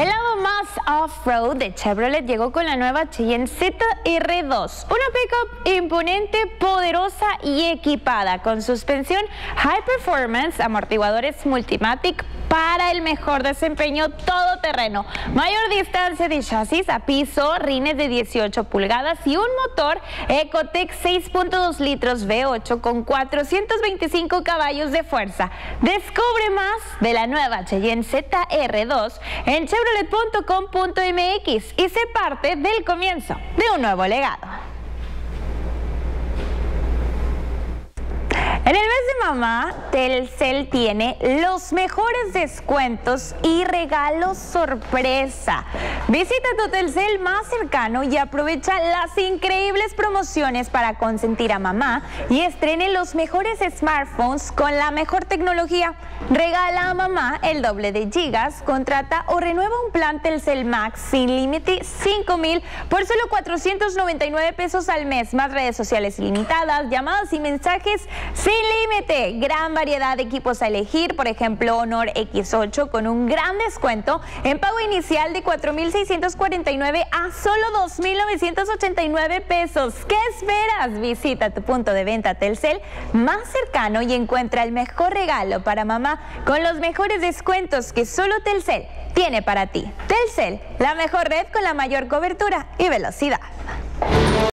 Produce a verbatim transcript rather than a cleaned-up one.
El lado más off-road de Chevrolet llegó con la nueva Cheyenne Z R dos, una pickup imponente, poderosa y equipada con suspensión High Performance, amortiguadores Multimatic para el mejor desempeño todoterreno, mayor distancia de chasis a piso, rines de dieciocho pulgadas y un motor Ecotec seis punto dos litros V ocho con cuatrocientos veinticinco caballos de fuerza. Descubre más de la nueva Cheyenne Z R dos en chevrolet punto com punto m x y sé parte del comienzo de un nuevo legado. En el mes de mamá, Telcel tiene los mejores descuentos y regalos sorpresa. Visita tu Telcel más cercano y aprovecha las increíbles promociones para consentir a mamá y estrene los mejores smartphones con la mejor tecnología. Regala a mamá el doble de gigas, contrata o renueva un plan Telcel Max sin límite cinco mil por solo cuatrocientos noventa y nueve pesos al mes, más redes sociales ilimitadas, llamadas y mensajes sin límite. Gran variedad de equipos a elegir, por ejemplo Honor X ocho con un gran descuento en pago inicial de cuatro mil seiscientos cuarenta y nueve a solo dos mil novecientos ochenta y nueve pesos. ¿Qué esperas? Visita tu punto de venta Telcel más cercano y encuentra el mejor regalo para mamá con los mejores descuentos que solo Telcel tiene para ti. Telcel, la mejor red con la mayor cobertura y velocidad.